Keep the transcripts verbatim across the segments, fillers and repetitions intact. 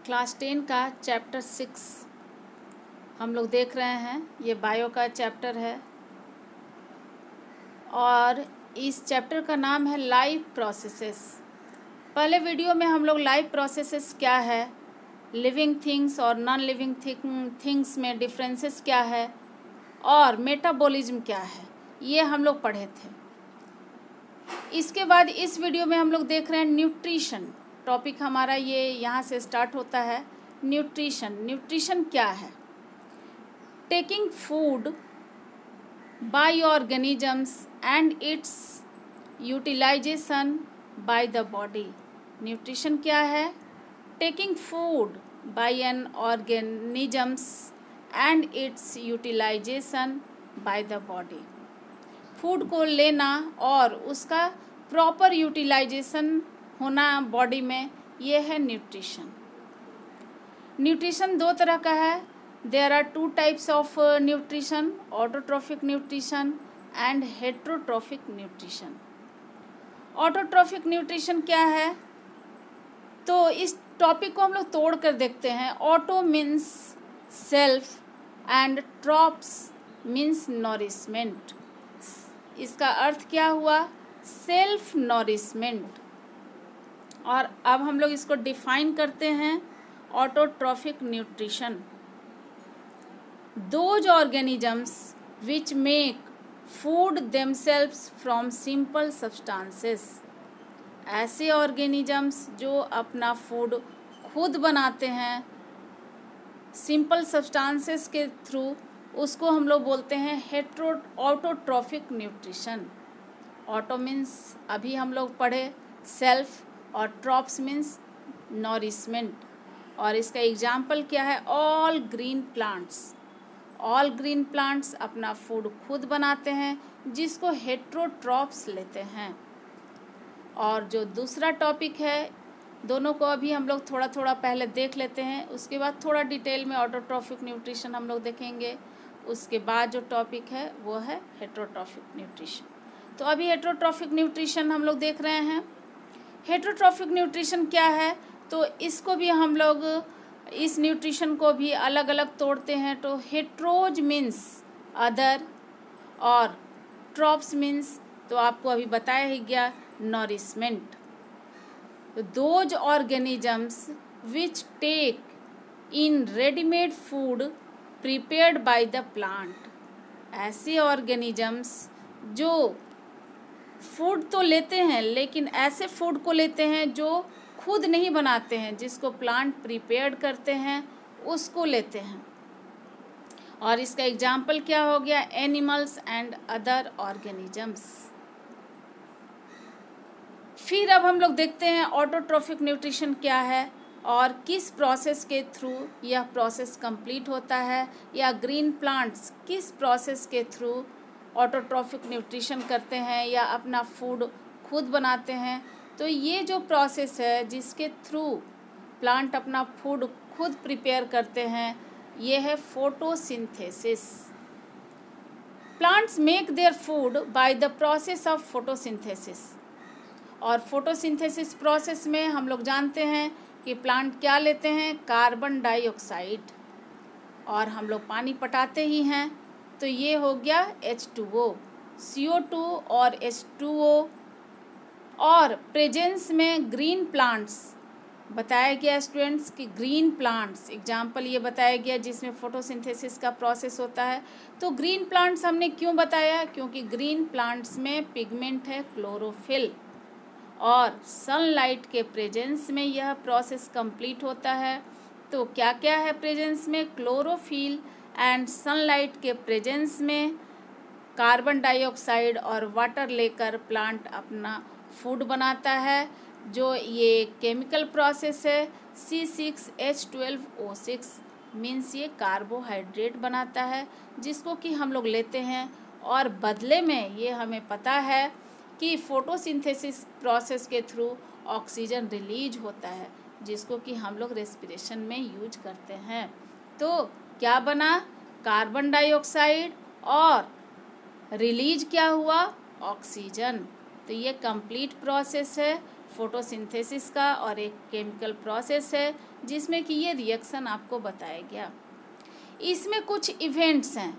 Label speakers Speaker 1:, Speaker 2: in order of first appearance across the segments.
Speaker 1: Class ten का chapter six हम लोग देख रहे हैं। ये बायो का चैप्टर है और इस चैप्टर का नाम है लाइफ प्रोसेसेस। पहले वीडियो में हम लोग लाइफ प्रोसेसेस क्या है, लिविंग थिंग्स और नॉन लिविंग थिंग्स में डिफरेंसेस क्या है और मेटाबॉलिज्म क्या है, ये हम लोग पढ़े थे। इसके बाद इस वीडियो में हम लोग देख रहे हैं न्यूट्रिशन। टॉपिक हमारा ये यहाँ से स्टार्ट होता है। न्यूट्रिशन न्यूट्रिशन क्या है? Taking food by organisms and its utilization by the body. Nutrition क्या है? Taking food by an organisms and its utilization by the body. Food को लेना और उसका प्रॉपर यूटिलाइजेशन होना बॉडी में, ये है न्यूट्रिशन। न्यूट्रिशन दो तरह का है। There are two types of nutrition, autotrophic nutrition and heterotrophic nutrition. Autotrophic nutrition क्या है? तो इस टॉपिक को हम लोग तोड़ कर देखते हैं। Auto means self and trophs means nourishment. इसका अर्थ क्या हुआ? Self nourishment. और अब हम लोग इसको डिफाइन करते हैं। Autotrophic nutrition, those organisms which make food themselves from simple substances. ऐसे ऑर्गेनिजम्स जो अपना फूड खुद बनाते हैं सिंपल सब्सटेंसेस के थ्रू, उसको हम लोग बोलते हैं hetero autotrophic nutrition. Auto means अभी हम लोग पढ़े सेल्फ और ट्रॉप्स मीन्स नॉरिशमेंट। और इसका एग्जाम्पल क्या है? All green plants. All green plants अपना फूड खुद बनाते हैं जिसको हेट्रोट्रॉप्स लेते हैं। और जो दूसरा टॉपिक है, दोनों को अभी हम लोग थोड़ा थोड़ा पहले देख लेते हैं, उसके बाद थोड़ा डिटेल में ऑटोट्रॉफिक न्यूट्रिशन हम लोग देखेंगे। उसके बाद जो टॉपिक है वो है हेट्रोट्रॉफिक न्यूट्रिशन। तो अभी हेट्रोट्रॉफिक न्यूट्रिशन हम लोग देख रहे हैं। हेट्रोट्रॉफिक न्यूट्रिशन क्या है? तो इसको भी हम लोग इस न्यूट्रिशन को भी अलग अलग तोड़ते हैं। तो हेट्रोज मीन्स अदर और ट्रॉप्स मीन्स, तो आपको अभी बताया ही गया, nourishment. Those organisms which take in readymade food prepared by the plant. ऐसे ऑर्गेनिजम्स जो फूड तो लेते हैं लेकिन ऐसे फूड को लेते हैं जो खुद नहीं बनाते हैं, जिसको प्लांट प्रिपेयर्ड करते हैं उसको लेते हैं। और इसका एग्जाम्पल क्या हो गया? Animals and other organisms. फिर अब हम लोग देखते हैं ऑटोट्रॉफिक न्यूट्रिशन क्या है और किस प्रोसेस के थ्रू यह प्रोसेस कंप्लीट होता है, या ग्रीन प्लांट्स किस प्रोसेस के थ्रू ऑटोट्रॉफिक न्यूट्रिशन करते हैं या अपना फूड खुद बनाते हैं। तो ये जो प्रोसेस है जिसके थ्रू प्लांट अपना फूड खुद प्रिपेयर करते हैं, ये है photosynthesis. Plants make their food by the process of photosynthesis. और फोटोसिंथेसिस प्रोसेस में हम लोग जानते हैं कि प्लांट क्या लेते हैं? Carbon dioxide. और हम लोग पानी पटाते ही हैं, तो ये हो गया H two O, C O two और एच टू ओ। और प्रेजेंस में ग्रीन प्लांट्स बताया गया स्टूडेंट्स कि ग्रीन प्लांट्स एग्जाम्पल ये बताया गया जिसमें फोटोसिंथेसिस का प्रोसेस होता है। तो ग्रीन प्लांट्स हमने क्यों बताया? क्योंकि ग्रीन प्लांट्स में पिगमेंट है क्लोरोफिल, और सनलाइट के प्रेजेंस में यह प्रोसेस कंप्लीट होता है। तो क्या क्या है प्रेजेंस में? क्लोरोफिल एंड सनलाइट के प्रेजेंस में कार्बन डाइऑक्साइड और वाटर लेकर प्लांट अपना फूड बनाता है। जो ये केमिकल प्रोसेस है C six H twelve O six means ये कार्बोहाइड्रेट बनाता है, जिसको कि हम लोग लेते हैं। और बदले में ये हमें पता है कि फोटोसिंथेसिस प्रोसेस के थ्रू ऑक्सीजन रिलीज होता है, जिसको कि हम लोग रेस्पिरेशन में यूज करते हैं। तो क्या बना? कार्बन डाइऑक्साइड और रिलीज क्या हुआ? ऑक्सीजन। तो ये कंप्लीट प्रोसेस है फोटोसिंथेसिस का और एक केमिकल प्रोसेस है जिसमें कि ये रिएक्शन आपको बताया गया। इसमें कुछ इवेंट्स हैं,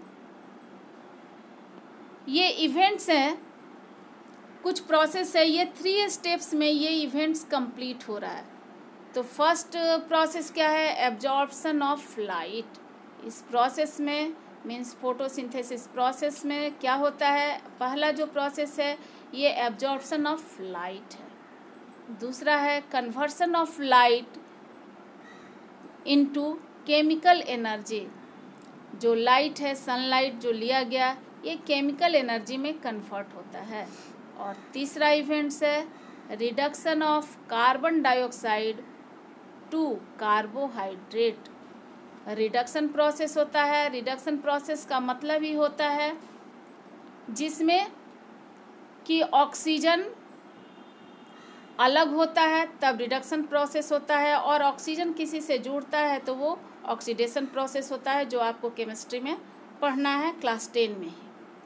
Speaker 1: ये इवेंट्स हैं, कुछ प्रोसेस है, ये थ्री स्टेप्स में ये इवेंट्स कंप्लीट हो रहा है। तो फर्स्ट प्रोसेस क्या है? Absorption of light. इस प्रोसेस में मीन्स फोटोसिंथेसिस प्रोसेस में क्या होता है? पहला जो प्रोसेस है ये एब्जॉर्प्शन ऑफ लाइट है। दूसरा है conversion of light into chemical energy. जो लाइट है, सनलाइट जो लिया गया, ये केमिकल एनर्जी में कन्वर्ट होता है। और तीसरा इवेंट्स है reduction of carbon dioxide to carbohydrate. Reduction process होता है। रिडक्शन प्रोसेस का मतलब ही होता है जिसमें कि ऑक्सीजन अलग होता है तब रिडक्शन प्रोसेस होता है, और ऑक्सीजन किसी से जुड़ता है तो वो ऑक्सीडेशन प्रोसेस होता है, जो आपको केमिस्ट्री में पढ़ना है क्लास टेन में ही।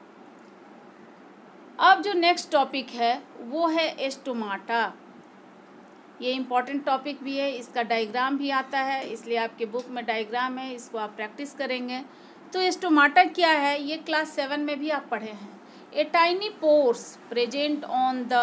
Speaker 1: अब जो नेक्स्ट टॉपिक है वो है एस्टोमाटा। ये इम्पॉर्टेंट टॉपिक भी है, इसका डायग्राम भी आता है, इसलिए आपके बुक में डायग्राम है, इसको आप प्रैक्टिस करेंगे। तो एस्टोमाटा क्या है ये क्लास सेवन में भी आप पढ़े हैं। A tiny pores present on the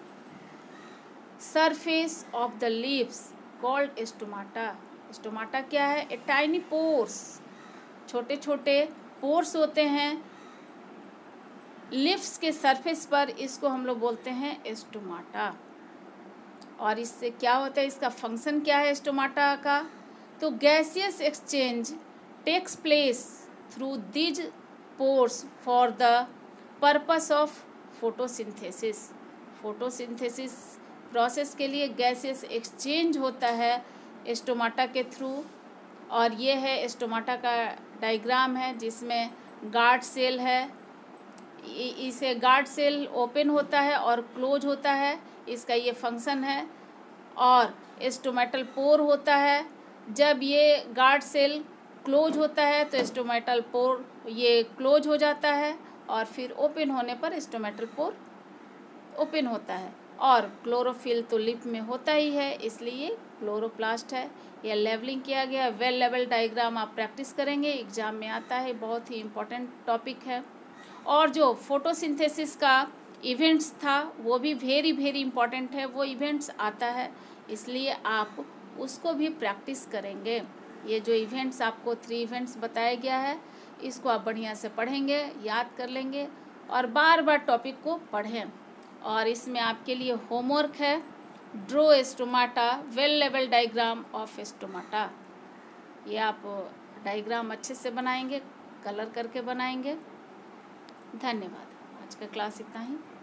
Speaker 1: surface of the leaves called stomata. Stomata क्या है? ए टाइनी पोर्स, छोटे छोटे पोर्स होते हैं लीव्स के सरफेस पर, इसको हम लोग बोलते हैं एस्टोमाटा। और इससे क्या होता है, इसका फंक्शन क्या है एस्टोमाटा का? तो gaseous exchange takes place through these pores for the purpose of photosynthesis. Photosynthesis process के लिए गैसियस एक्सचेंज होता है एस्टोमाटा के थ्रू। और ये है एस्टोमाटा का डायग्राम है जिसमें गार्ड सेल है, इसे गार्ड सेल ओपन होता है और क्लोज होता है, इसका ये फंक्शन है। और एस्टोमेटल पोर होता है, जब ये गार्ड सेल क्लोज होता है तो एस्टोमेटल पोर ये क्लोज हो जाता है, और फिर ओपन होने पर एस्टोमेटल पोर ओपन होता है। और क्लोरोफिल तो लिप में होता ही है, इसलिए क्लोरोप्लास्ट है। यह लेवलिंग किया गया, वेल लेवल डायग्राम आप प्रैक्टिस करेंगे, एग्जाम में आता है, बहुत ही इम्पोर्टेंट टॉपिक है। और जो फोटोसिंथेसिस का इवेंट्स था वो भी वेरी वेरी इंपॉर्टेंट है, वो इवेंट्स आता है, इसलिए आप उसको भी प्रैक्टिस करेंगे। ये जो इवेंट्स आपको थ्री इवेंट्स बताया गया है, इसको आप बढ़िया से पढ़ेंगे, याद कर लेंगे और बार बार टॉपिक को पढ़ें। और इसमें आपके लिए होमवर्क है ड्रो एस्टोमाटा वेल लेवल डायग्राम ऑफ एस्टोमाटा। ये आप डायग्राम अच्छे से बनाएंगे, कलर करके बनाएंगे। धन्यवाद। आज का क्लास इतना ही।